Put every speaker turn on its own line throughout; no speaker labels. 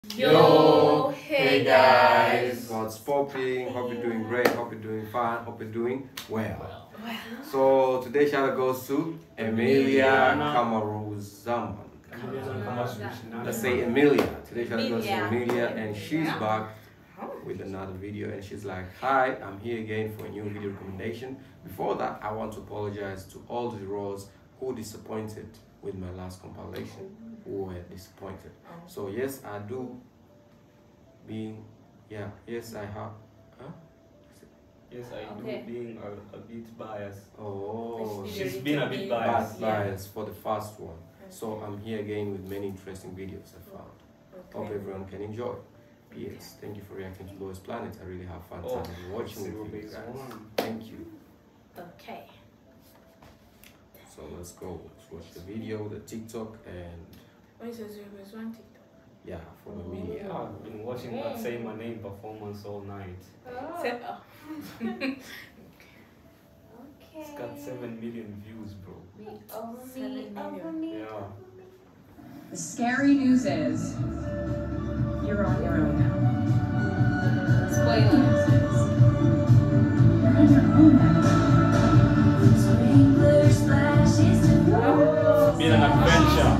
Yo, hey guys.
What's popping? Hope you're doing great. Hope you're doing fine. Hope you're doing well. So today shout out goes to Emilia Kamaruzaman. Let's say Emilia. Today shout out goes to Emilia, and she's back with another video, and she's like, "Hi, I'm here again for a new video recommendation. Before that, I want to apologize to all the roles who disappointed with my last compilation, who were disappointed. So yes, I do being, yes I have,
Yes, I do being a bit biased.
oh,
She's been a bit biased.
bias for the first one. So I'm here again with many interesting videos I found. Hope everyone can enjoy. P.S. Thank you for reacting to Lois Planet. I really have fun time watching with you guys. Thank you.
Okay.
So let's go. Let's watch the video, the TikTok, and
What is 0.1 TikTok?
yeah, from Emilia.
I've been watching that Say My Name performance all night. It's got 7 million views, bro. Yeah.
The scary news is you're on your own now.
Spoilers.
You're on your own now.
It's been an adventure.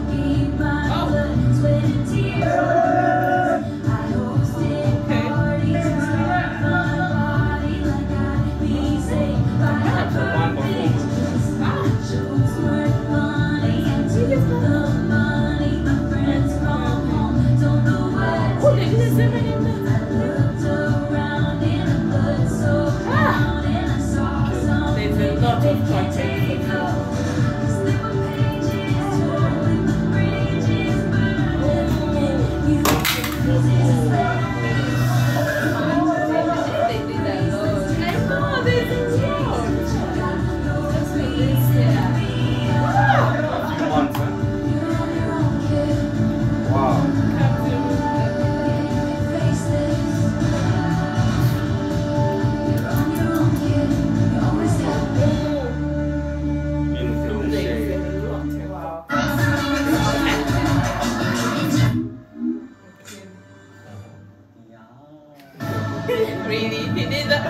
Really? He did that?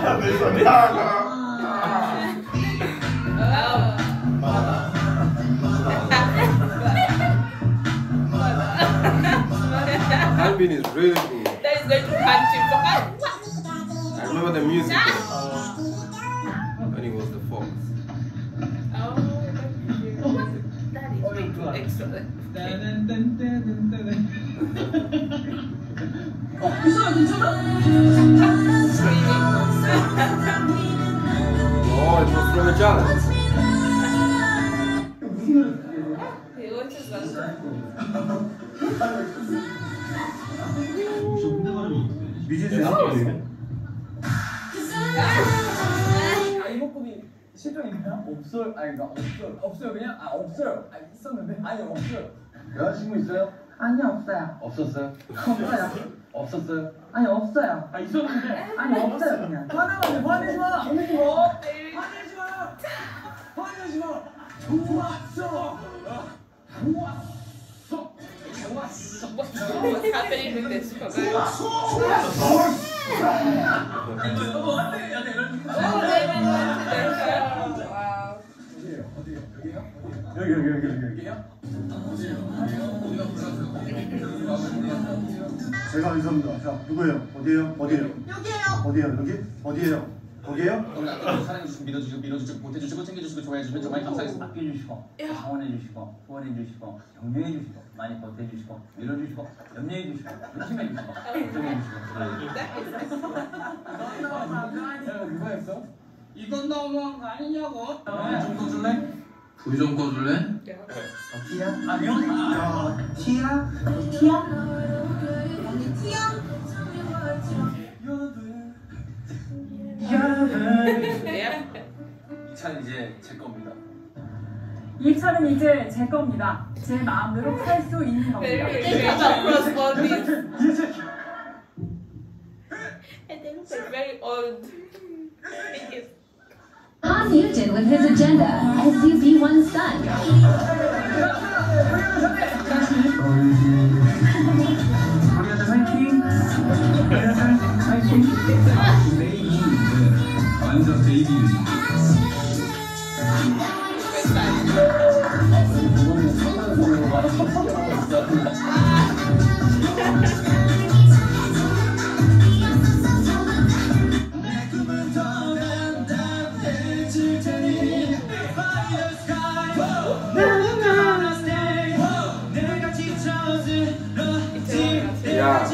Albin is really good.
That is going to hunt him for us.
I remember the music when he was the fox.
That is way too extra.
Oh, it was from a challenge.
이목구비 실종 있나요? 없어요. 아니 그러니까 없어요. 그냥 없어요. 있었는데 아니 없어요. 여자친구 있어요? 아니 없어요. 없었어요? 없어요. 없었어요? 아니 없어요. 있었는데 아니 없어요. 그냥 화내지 마. 화내지 마.
What's happening with this program?
여기요? 제가 의사입니다. 자, 누구예요? 어디예요? 여기요. 어디예요? 어디예요? 거기에요?
사랑해주시고 밀어주시고 못해주시고 챙겨주시고 좋아해주시면 정말 감사하겠습니다.
아껴주시고 자원해주시고 후원해주시고 격려해주시고 많이 버텨주시고 밀어주시고 염려해주시고 조심해주시고 걱정해주시고 누가 했어?
이건 너무한 거 아니냐고?
좀 꺼줄래?
불 좀 꺼줄래?
티야? 아니요? 티야? 언니 티야?
이 차는 이제 제 겁니다.
이 차는 이제 제 겁니다. 제 마음대로 탈 수 있는 겁니다.
And then it's very old.
Han Newton with his agenda, SUV1 son.
우리 완전 베이비 뮤직.
야.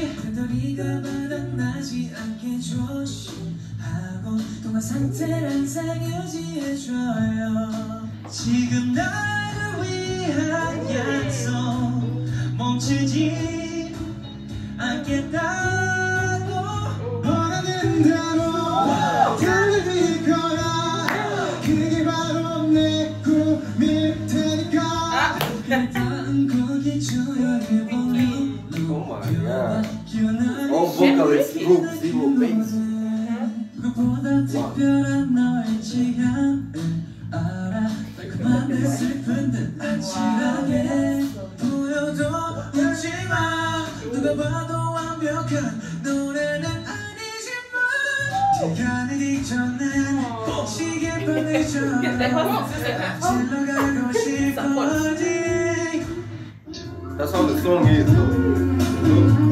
상태를 항상 유지해줘요. 지금 나를 위한 약속 멈추지 않겠다고 원하는 대로 달릴 거야. 그게 바로 내 꿈일 테니까. 일단 거기 조용히
Oh my god. Oh, vocalist group, zero bass.
그보다 특별한 너의 취향을 알아. 그만큼 슬픈 듯 안칠하게 보여도 울지마. 누가 봐도 완벽한 노래는 아니지만 네가 내리기 전에 시계판을 줘. 질러가고 싶어지.
That's how the song is though.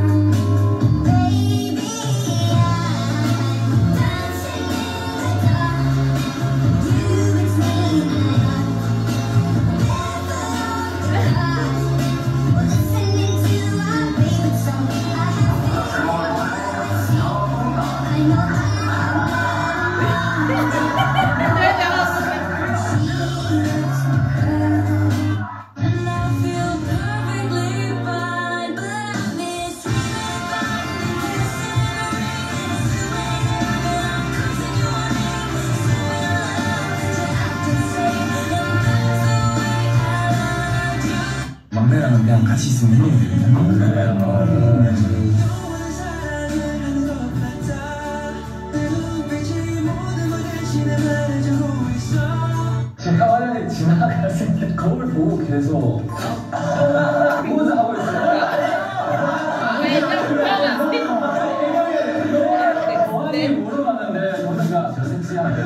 막내랑은 그냥 같이 있으면 행복해요. 제가 만약에 지나갔을 때 거울 보고 계속 포즈 하고 있어요. 원인이 물어봤는데 저는 저 섹시하게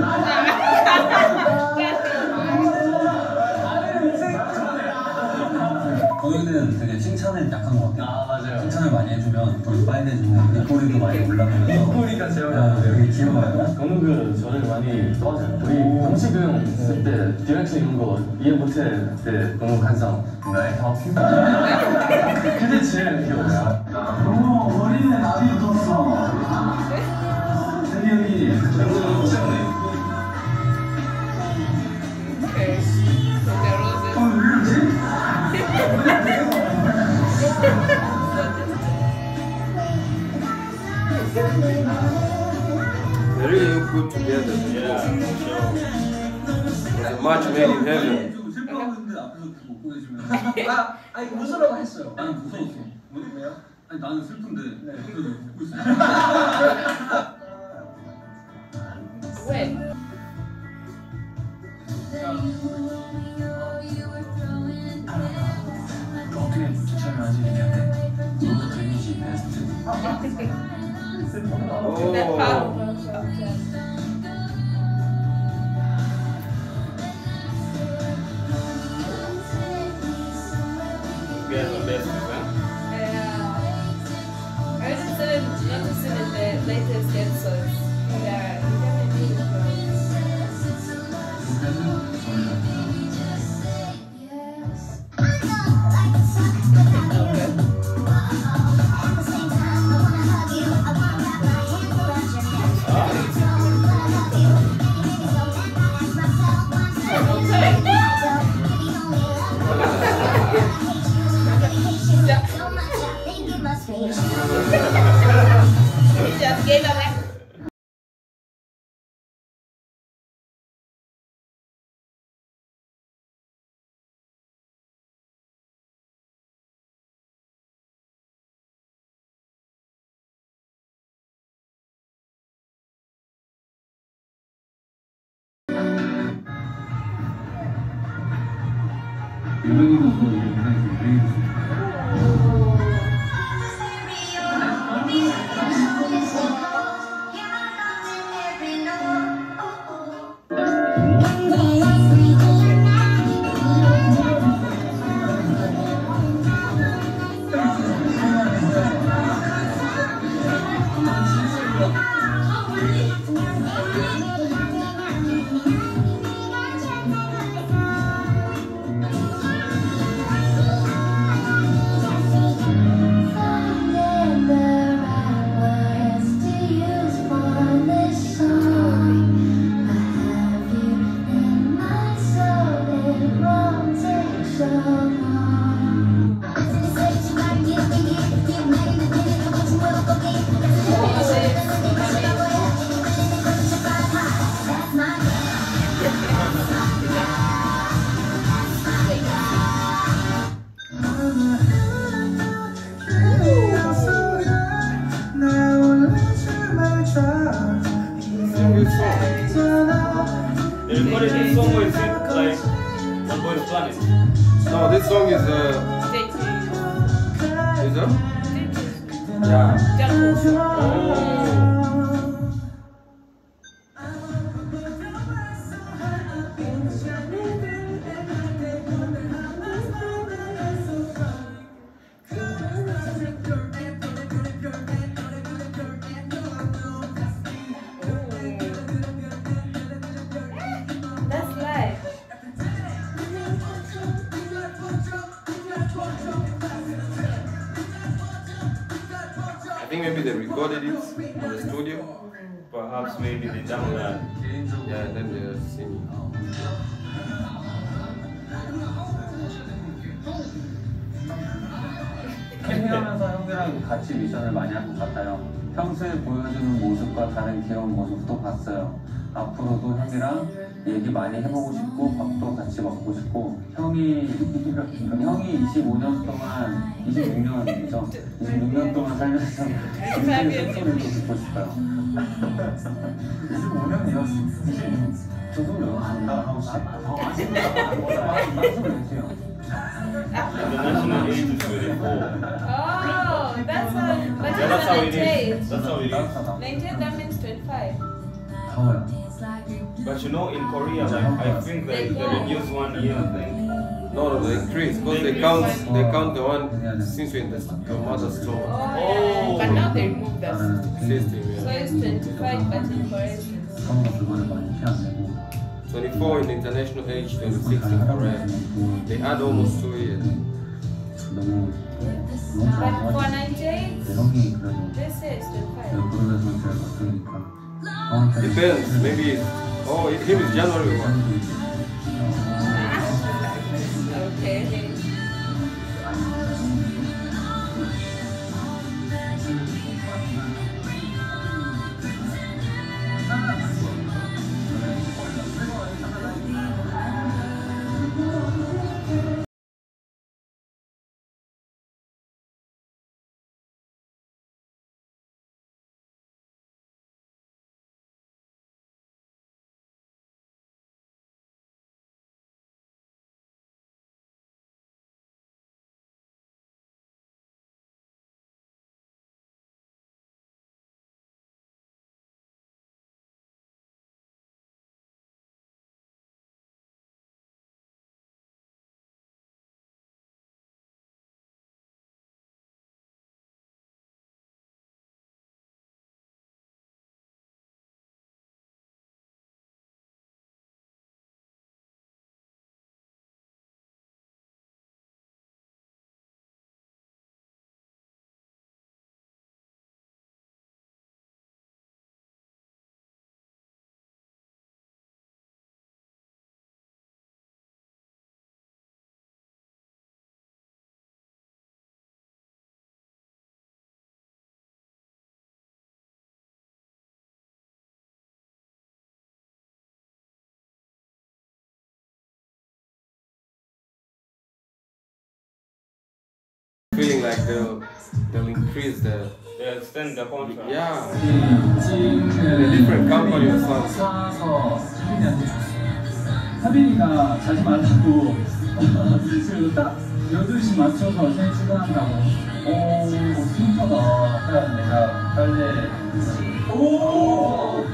고유는 되게 칭찬에 약한 것 같아요.
아 맞아요.
칭찬을 많이 해주면 더 빨개지고 입꼬리도 많이 올라가면서
입꼬리가 제가
되게 귀여워요.
건우그 저를 많이 도와줘요. 우리 동시경 쓸 때 디렉션 이런 거 이해 못할 때 너무 항상 나의 다 그게 제일 귀여웠어요. 머리는 나비 떴어. 세경이
They really look good together.
Yeah, sure.
It's a match made in heaven.
좀 슬퍼하는데 앞에서 못 보내주면
아니 웃으라고 했어요.
나는 무서웠어. 왜요? 아니 나는 슬픈데 옆에서 웃고 있어.
When?
어떻게 설명하지 얘기한테? 너부터 이미지 베스트.
That part.
You guys are best friends, huh?
I didn't notice it in the latest episodes. Yeah, you definitely just gave a back.
유명인도 이게 굉장히 유명해졌어요.
Planet.
No, this song is
Stay tuned.
is a
Stay tuned.
yeah.
Jungle.
Oh.
That's live.
I think maybe they recorded it on the studio.
Perhaps maybe they download.
Yeah, and then they're singing.
캠핑하면서 형들하고 같이 미션을 많이 할 것 같아요. 평소에 보여주는 모습과 다른 귀여운 모습도 봤어요. 앞으로도 형이랑 얘기 많이 해보고 싶고 밥도 같이 먹고 싶고 형이 25년 동안 26년이죠. 26년 동안 살면서 인생의 소리도 듣고 싶어요. 25년이요? 저도요. 나 24요.
The national age is 24.
Oh, that's how. But
Yeah, that's how it is.
is.
That's how it is.
19, that means 25.
더워요.
But you know, in Korea, like I think they reduce 1 year.
No, they increase because they count the one since you're in your mother's
Oh,
store
yeah. But now they remove that.
system.
So
Yeah.
it's 25, but in Korea it's
형은 그거를 많이 피한다고.
24 in the international age, 26 in Korea. They add almost 2 years.
너무
But for 98,
형이 그래도
they say it's 25.
그룹에서 제일 맞으니까.
Depends. Maybe. Oh, him is January 1.
Okay.
Feeling like they'll increase the
They extend the contract.
yeah.
찜을
different company or something.
사서 하빈이한테 줬어요. 하빈이가 자지 말라고 그리고 딱 8시 맞춰서 생일 축하한다고. 오 스윗하다. 그래서 내가 빨리 오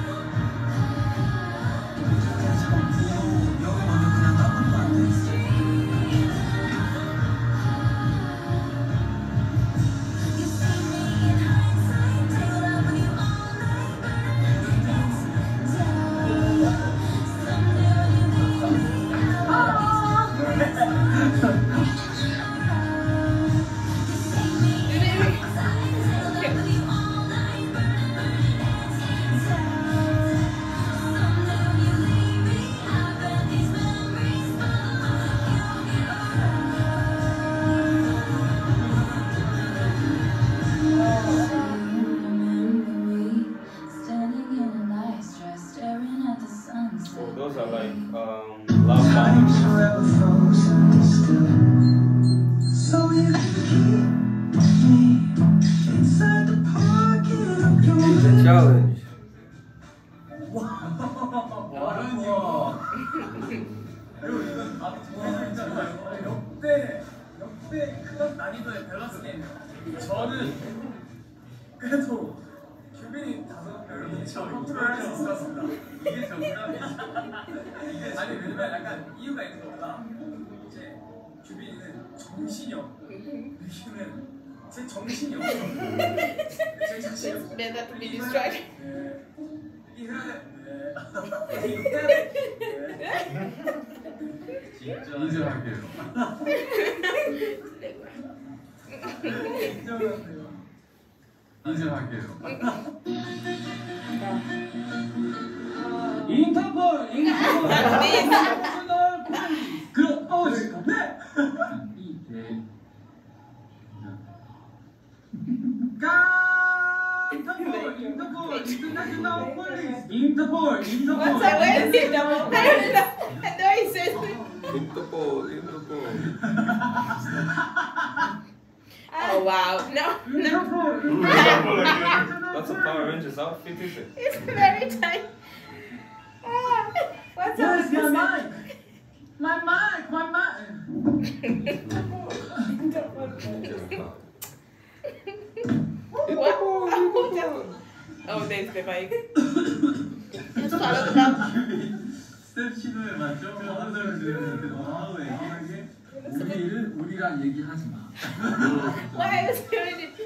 So those are like love language.
It's a challenge.
저는 그래도 규빈이 5명이 컨트롤할 수 있었습니다. 이게 정답이죠. 아니 왜냐면 약간 이유가 있는 거보다 이제 규빈이는 정신이 없고 유키는 제 정신이 없어. 제 자신이 없어.
Better to be distracted.
진짜 인정할게요. 인정할게요. 인터폴. 네. 인터폴.
What's that? Where is it? I know he says
Interpol.
Oh wow. No.
That's a Power Rangers outfit, is it?
It's very tight. What's
Where's
up?
my mic? My mic.
What? Oh, there's the mic. Just follow the dog.
스텝 시도에 맞죠? 항상 들으는데 너무 이상하게 우리랑 얘기하지 마.
Why are you doing it?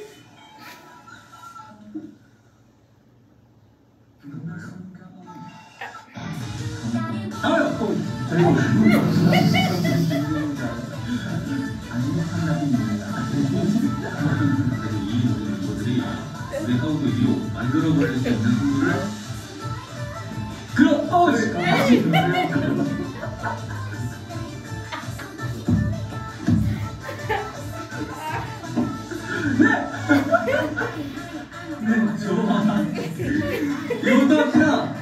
우리 이후 만들어버릴 수 있는 승부를 좋아. 이것도 합시다.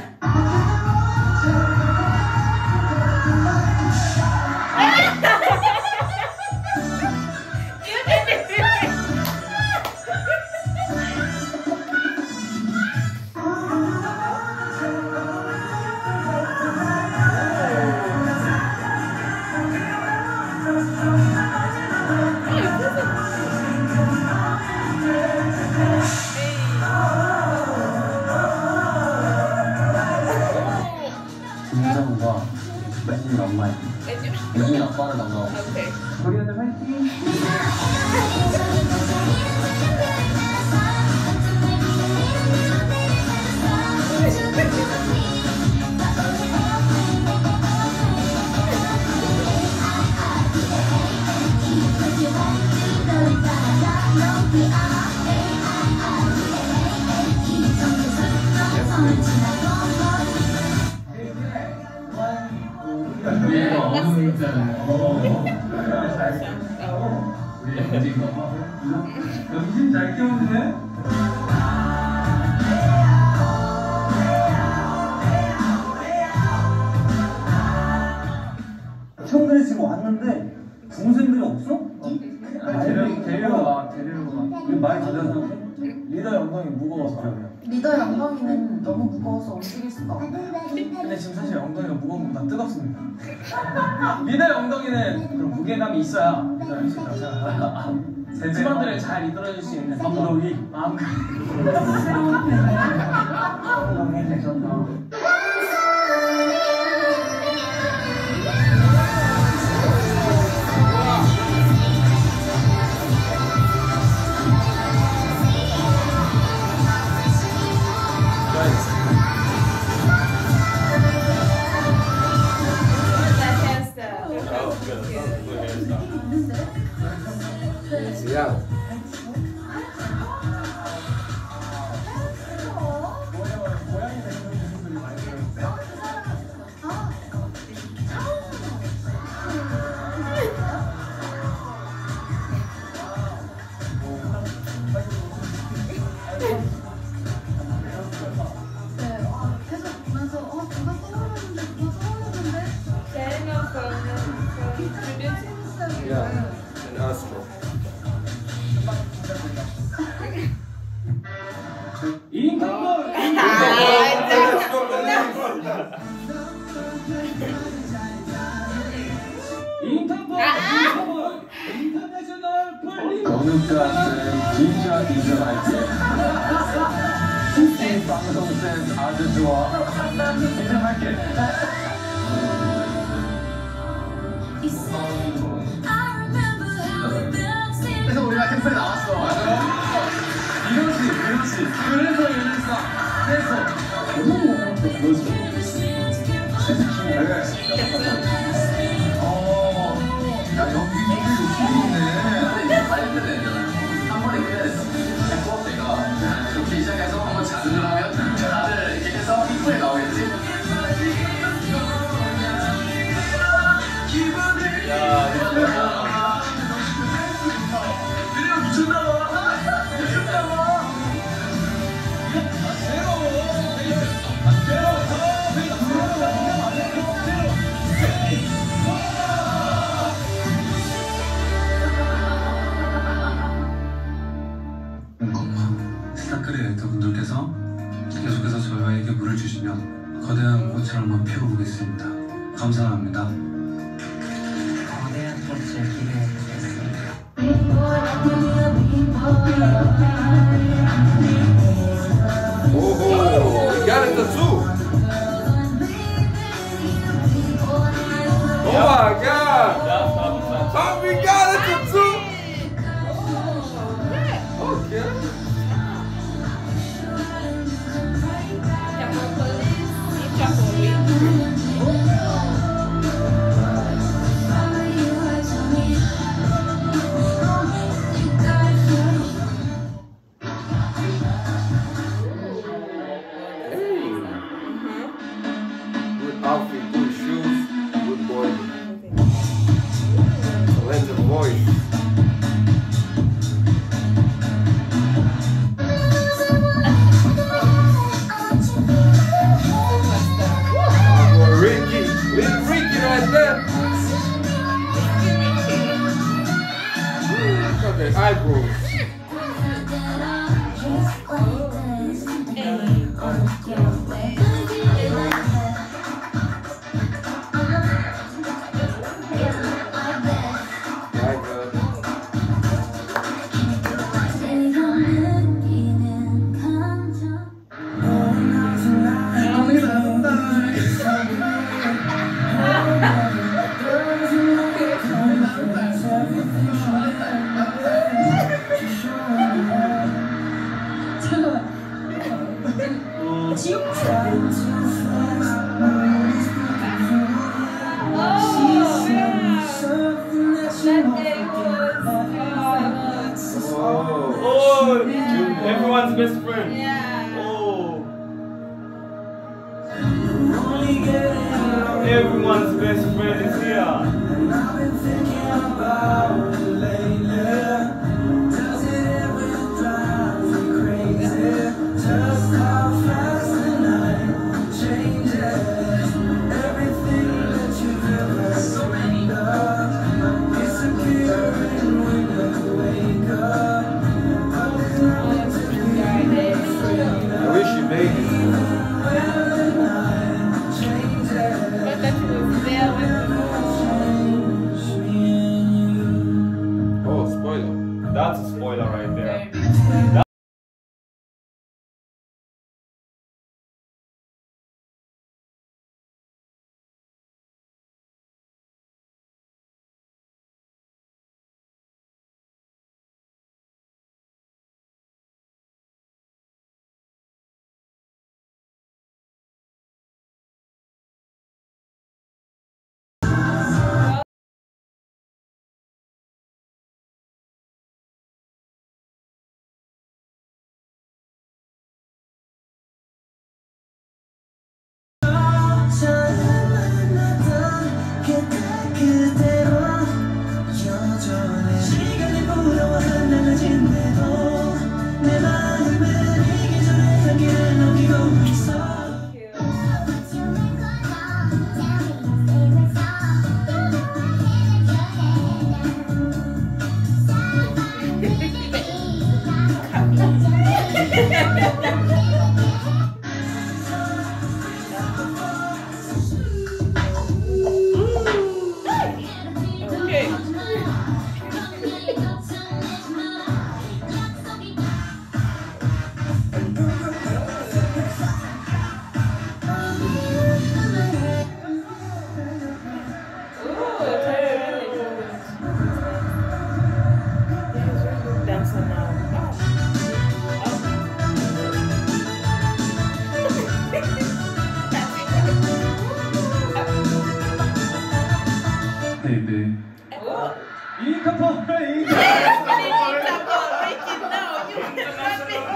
김정우가 예준이 엄마야. 예준이 아빠를 만나고.
Okay.
우리한테 화이팅.
네, 진짜요. 우리 예준이 엄마. 점심 잘 키우네.
형들이 지금 왔는데 동생들이 없어? 데리러 와. 우리 많이 달려서 리더 영광이 무거워서 그래요.
리더 엉덩이는 너무 무거워서 움직일 수가 없어요.
근데 지금 사실 엉덩이가 무거운 것보다 뜨겁습니다. 리더의 엉덩이는 그런 무게감이 있어야 리더 할수 있다고 생각합니다. 팀원들을 잘 이끌어줄 수 있는 감독이 마음 새로운 감독이 되셨다.
Yeah.
계속 보면서 누가 써먹었는데
Daniel from
Yeah. And Astro.
인터폴! 인터내셔널 폴리스!
어느 때한테
인정할게. 이 방송 센스 아주 좋아. 인정할게. 그래서 우리가 캠프에 나왔어. 맞아. 이러지. 그래서 이랬어. 야, 연기 되게 욕심이 있네. 빨리 끝내야 되잖아. 한 번에 끝내야 돼. 내가 이렇게 시작해서 한번 자극을 하면 다들 이렇게 해서 이쁘게 나오겠지? 그래요, 미쳤나봐.
스타크래 렉터분들께서 계속해서 저희에게 물을 주시면 거대한 꽃을 한번 피워보겠습니다. 감사합니다. 거대한 꽃을 기대해보겠습니다.
오호, we got it too. Oh my God! Oh, we got it too. Okay. Good outfit, good shoes, good body. Talented voice. Ricky, little Ricky right there. Look at the eyebrows.
Oh, everyone's best friend.
Yeah.
Oh. Everyone's best friend is here.
I wish you made it.
But that was there with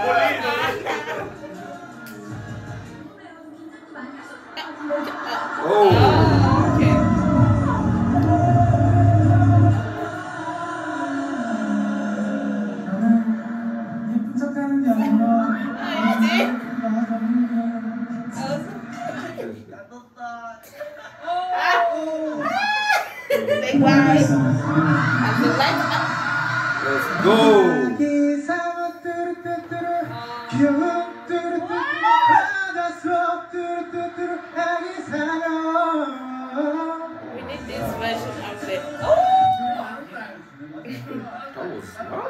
Let's go.
We need this version of it.
That was smart.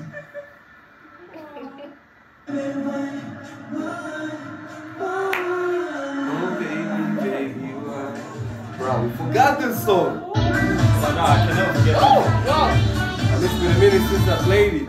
Oh baby, baby, why? Bro, we forgot this song.
Oh, no, I cannot forget.
Oh, wow.
It's been a minute since I played it.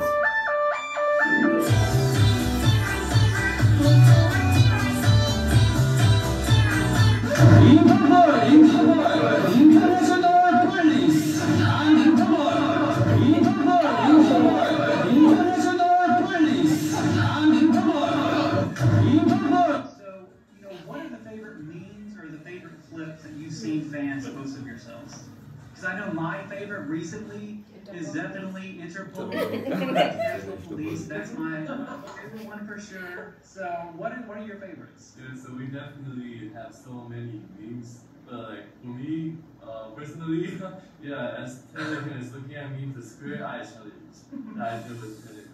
What are the favorite memes or the favorite clips that you've seen fans post of yourselves? Because I know my favorite recently is definitely Interpol. Police. That's my favorite one for sure. So, what are your favorites?
Yeah, so we definitely have so many memes. But like for me, personally, yeah, as Taylor is looking at me, the square eye challenge that I did with Taylor.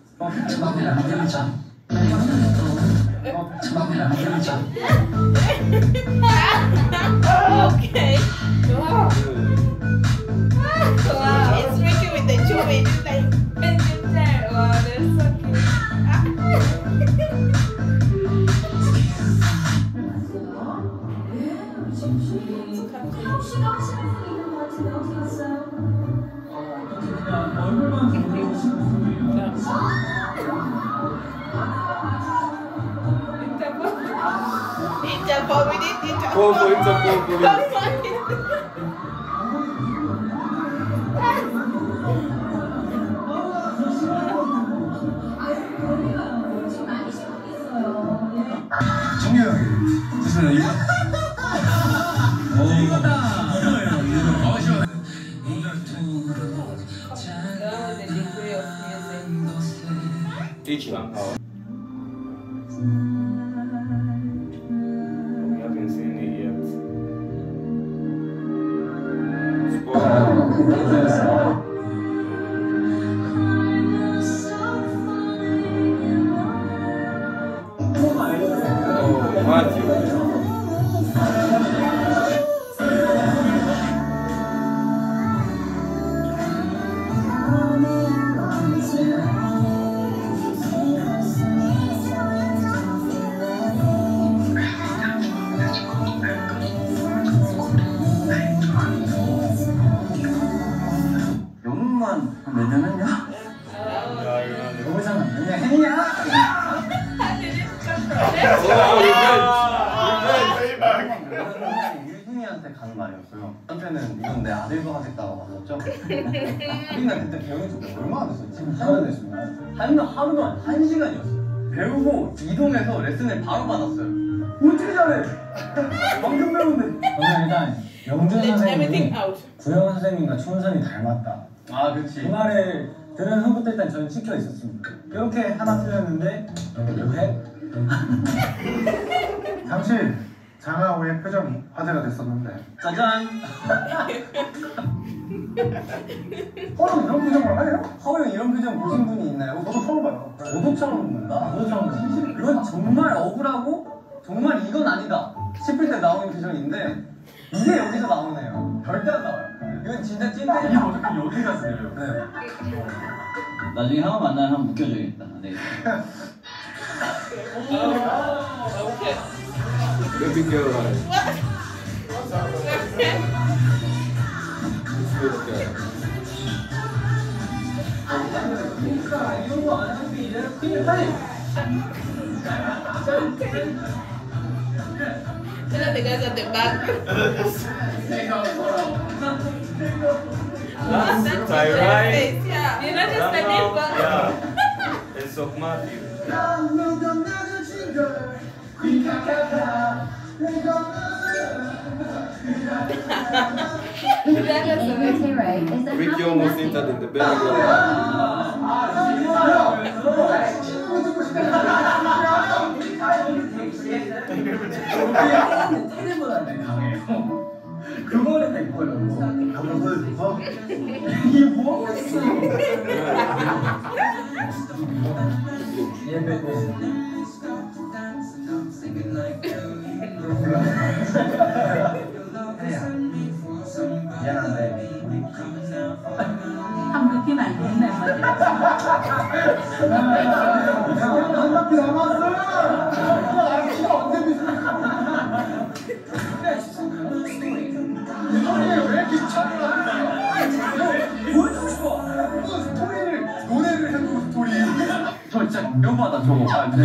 Okay. Wow. Wow. It's tricky with the chubby. It's like, wow, that's so Interpol, we need Interpol.
Call for Interpol, police.
정렬하게. 됐습니다. 이거. 이거다. 시원해.
Teaching.
We haven't seen it yet.
Oh, Matthew.
영문만 몇 년 했냐? 너무 잘안 되냐? 했냐? 유진이한테 가는 말이었어요. 한테는 이건 내 아들도 하겠다고 하셨죠? 우리가 그때 배운 지 얼마나 됐어? 지금 하루 됐습니다. 하루 동안 1시간이었어요. 배우고 이동해서 레슨을 바로 받았어요. 어떻게 잘해? 방금 배웠는데. 저는 일단 영준 선생님이 구영 선생님과 춘선이 닮았다. 아, 그치. 그 말을 들은 후부터 일단 저는 찍혀 있었습니다. 이렇게 하나 틀렸는데 왜? 당시 장하오의 표정이 화제가 됐었는데 짜잔! 하오형 이런 표정을 해요? 하오형 이런 표정 보신 분이 있나요? 저도 처음 봐요. 저도 처음 본다? 저도 처음 본다. 이건 정말 억울하고 정말 이건 아니다 싶을 때 나오는 표정인데 이게 여기서 나오네요. 절대 안 나와요. 이건 진짜 찐텐이야. 이게 어떻게 여기 가서 내려요? 네. 나중에 하오 만나면 한번 묶여줘야겠다. 네.
Okay.
Let me go right.
Look at the guys at the back.
That's Tyrai.
Yeah. You know just the name, but
yeah. It's of Matthew.
Ricky almost entered in the belly.
그거는 다 이뻐요. 한번 보여줘서 이게 뭐겠어? 미안한데
한 바퀴 말고 맨날
한 바퀴 남았어! 왜 이렇게 보여주고 싶어? 노래를 해주고 스토리. 저 진짜 명받아 저거.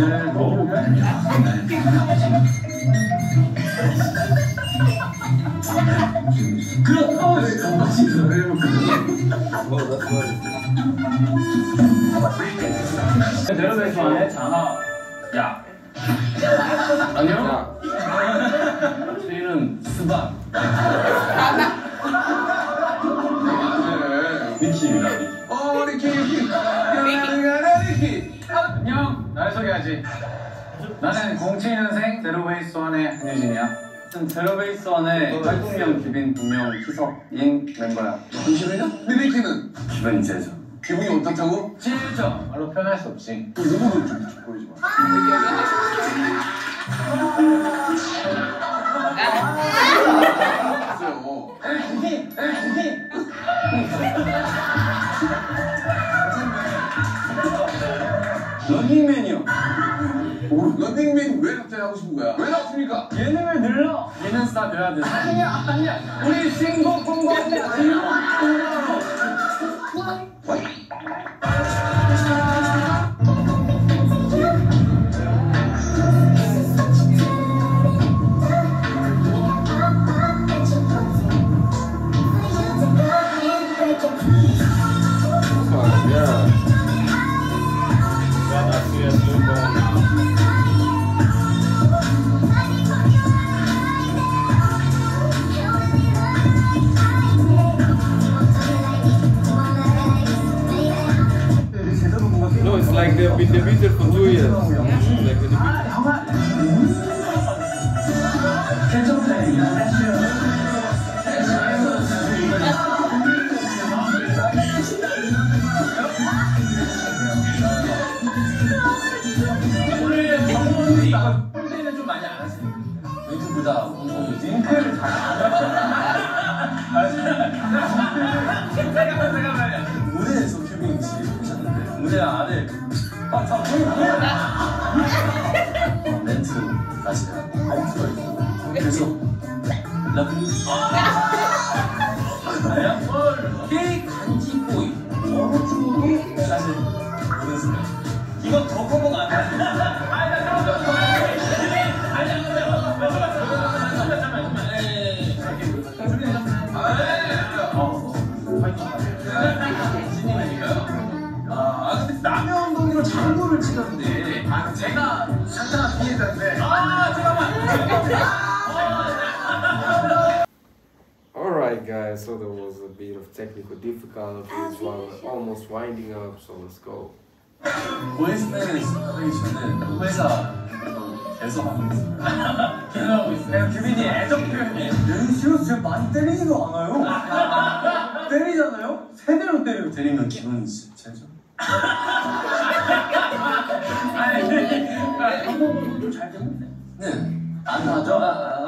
제로베이스 안에 자나 야 아니요? 저희는 수박 니키입니다. 니키 안녕. 날 소개하지. 나는 07년생 제로베이스1의 한유진이야. 제로베이스1의 활동명 규빈 분명 희석인 멤버야. 21년? 니키는? 기분이제죠. 기분이 어떻다고? 찔죠. 말로 표현할 수 없지. 또 누구도 좀 보여줘. 런닝맨이요. 런닝맨 왜 갑자기 하고 싶은 거야? 왜 나왔습니까? 예능을 늘러. 예능 스타 돼야 돼. 아니야. 우리 신곡 공부하는데
No, it's like they've been debuted for 2 years. Like the
는 좀 많이 안 하시네. 링크보다 링크를 잘 잠깐만요. 무대에서 큐빙 씨 보셨는데 무대 안에 멘트 다시 멘트가 있고 계속 러블리 아야 이 간지보이 어묵주고 사실 모르는 순간 이거 더 커버가 안 돼. 근데 남의 엉덩이로 장구를 치던데. 제가 상당한 피해자인데.
Alright guys, so there was a bit of technical difficulties while almost winding up, so let's go.
보이스팬을 하기 전에 회사 계속 하고 있어요. 계속 하고 있어요. 규빈이 애정 표현이 연시로 진짜 많이 때리지도 않아요. 때리잖아요? 세대로 때려요. 때리면 기분 진짜죠? 아니, 좀잘 되는데? 네. 안 나죠?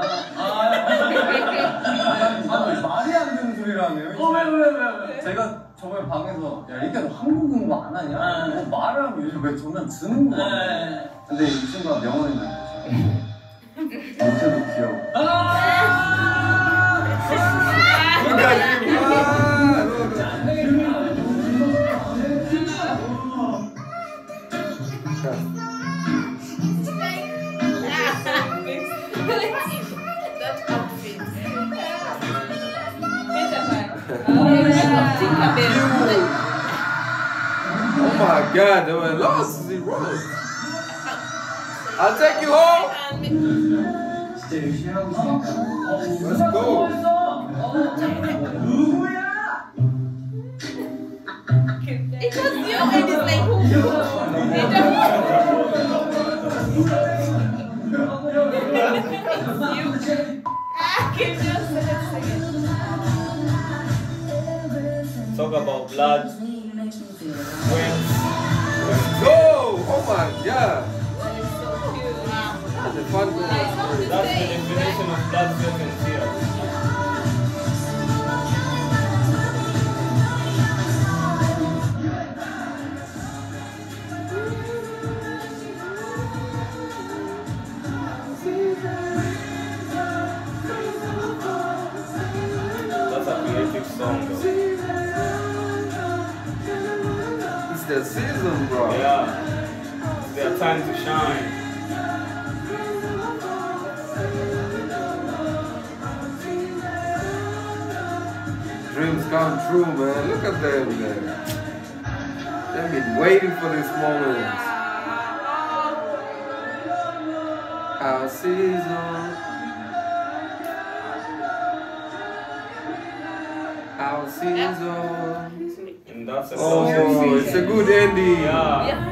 말이 안 되는 소리를 하네요. 왜? 제가 저번에 방에서 야 이게 너 한국 공부 안 하냐? 뭐 말을 하면 요즘 왜 저는 듣는 거야? 근데 이 친구가 명언이 나요. 못해도 귀여워.
Oh my god, there were lots of zeros. I'll take you home. Let's go.
It was you and it's like who?
Talk about blood. Wings.
Let's go. Oh my god. That's a fun one.
That's the definition of blood, sweat, and tears. That's a creative song, though.
It's the season, bro.
Yeah. It's their time to shine.
Dreams come true, man. Look at them, man. They've been waiting for this moment. Our season. Our season.
And that's a
Oh, it's a good ending.
Yeah.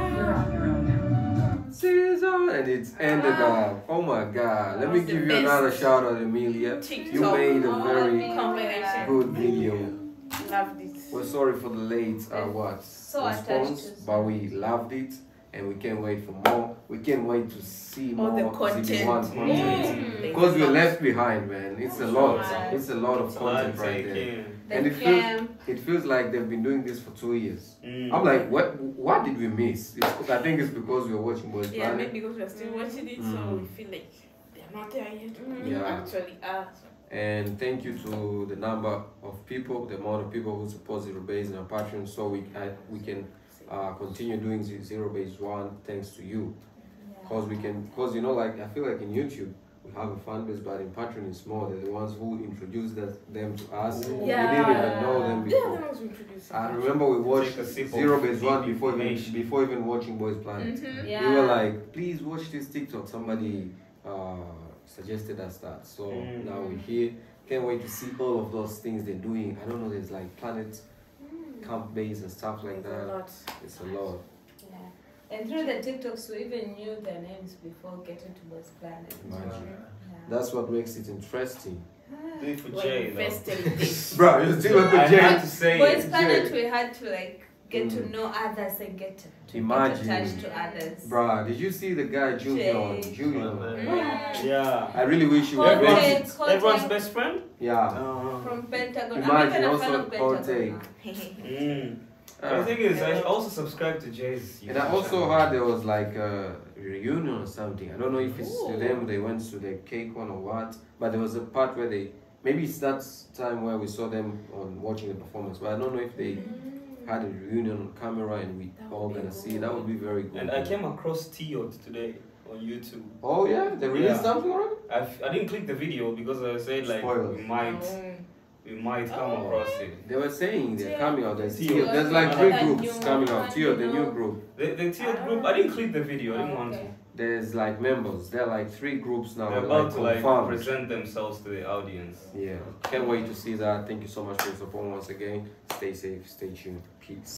Season, and it's ended up. Oh my god. Let me give you another shout out, Emilia. You made a very good video.
Loved it.
We're sorry for the late response, but we loved it and we can't wait for more. We can't wait to see
All
more
the content.
content. Because we're left behind, man. It's a lot. It's a lot of content right there. And it feels like they've been doing this for 2 years. I'm like, what did we miss? I think it's because we were watching Boys
Yeah,
Planet.
maybe because we're still watching it, so we feel like they're not there yet. They
Yeah.
actually are.
And thank you to the number of people, the amount of people who support Zero Base and our Patreon, so we can continue doing Zero Base 1 thanks to you. Because you know, like I feel like in YouTube we have a fan base, but in Patreon it's more. They're the ones who introduced them to us.
Yeah.
We didn't even know them
They're
before.
the ones who introduced
I
us.
remember we watched
Take a sip of
Zero Base 1
deep
before
information.
even watching Boys Planet.
Yeah.
We were like, please watch this TikTok. Somebody suggested us that. So now we're here. Can't wait to see all of those things they're doing. I don't know, there's like Planet Camp Base and stuff like that. It's a lot.
Yeah. And through the TikToks, we even knew their names before getting to Boys Planet.
Imagine. That's what makes it interesting.
Do it for Jay, though.
Bro, you're still at the
I
Jay.
had to say
Boys
it.
Planet, we had to like get to know others and get to
Imagine.
get attached to others.
Bruh, did you see the guy Junior?
Yeah.
I really wish you were
Everyone's best friend?
Yeah.
From Pentagon.
Imagine
I'm even a fan
also
of Pentagon.
The thing is, I also subscribe to Jay's.
And I also heard there was like a reunion or something. I don't know if it's to them, they went to the cake one or what, but there was a part where maybe it's that time where we saw them on watching the performance, but I don't know if they had a reunion on camera and we all gonna see. That would be very good.
And I came across Tiot today on YouTube.
Oh yeah, they released something already?
I didn't click the video because I said like we might come across it.
They were saying they're coming out. There's
Tiot.
there's like 3 groups coming out. Tiot, the new group.
The Tiot group, I didn't click the video, I didn't want to.
There's like members. There are like 3 groups now.
They're about to like
confirmed.
present themselves to the audience.
Yeah, can't wait to see that. Thank you so much for your support once again. Stay safe, stay tuned. Peace.